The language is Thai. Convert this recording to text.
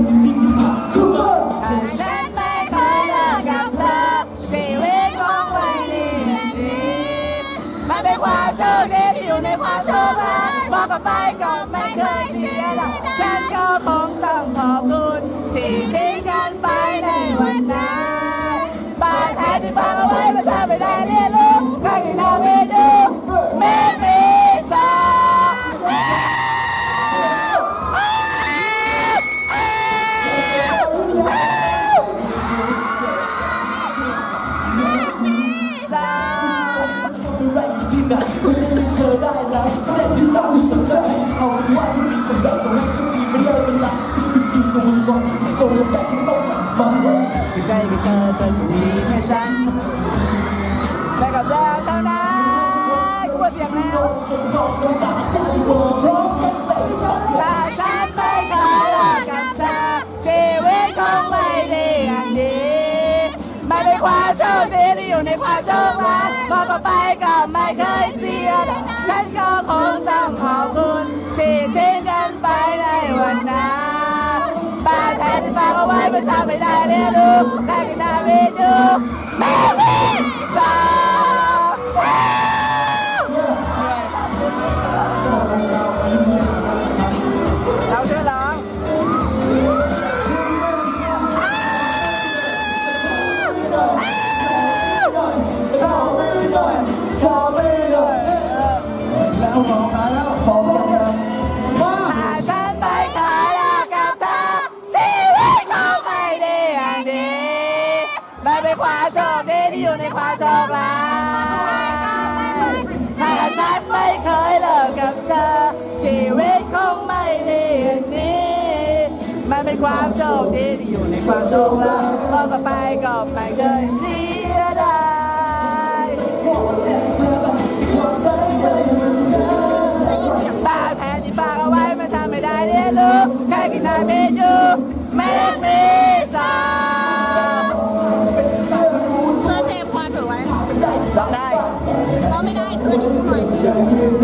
ฉันไม่เคยเลิกกับเธอชีวิตของไม่ดีมันเป็นความโชคดีที่อยู่ในความโชคร้ายบอกกันไปก็ไม่เคยเสียดายฉันก็คงต้องขอบคุณที่ทิ้งกันไปในวันนั้นบาดแผลที่ฝังเอาไว้มันทำไม่ได้เรียนรู้ใครที่นาไม่ดูไม่มีสองเธอได้แล้วแต่ที่เราสนใจเอาว่าจะมีคนรักของฉันดีไม่เลิกเป็นหลักที่สมหวังโกงแต่ที่ต้องมาคือใจกับเธอจะมีแค่ฉันแต่กับเราเท่านั้นกลัวเสียงแล้วถ้าฉันไม่เคยเลิกกับเธอชีวิตคงไม่ดีอย่างนี้ไม่เป็นความโชคดีที่อยู่ในความโชคร้ายบอกต่อไปก็ไม่เคยเสียฉันก็คงต้องขอบคุณที่ทิ้งกันไปในวันนั้นบาดแผลที่ฝังเอาไว้มันทำไม่ได้เรียนรู้ได้กินได้ไม่ดูไม่มีสองเราช่วยร้องแล้วมองมาแล้วพอยังว่าฉันไม่เคยเลิกกับเธอชีวิตคงไม่ดีอย่างนี้ไม่เป็นความโชคดีที่อยู่ในความโชคร้ายถ้าฉันไม่เคยเลิกกับเธอชีวิตคงไม่ดีอย่างนี้มันเป็นความโชคดีที่อยู่ในความโชคร้ายมองต่อไปก็ไม่เคยเสียดายบาดแผลที่ฝากเอาไว้มันทำไม่ได้เรียนรู้แค่กินได้ไม่อยู่ไม่มีสองเธอเทความถือไว้ร้องได้ร้องไม่ได้คืนอีกหน่อย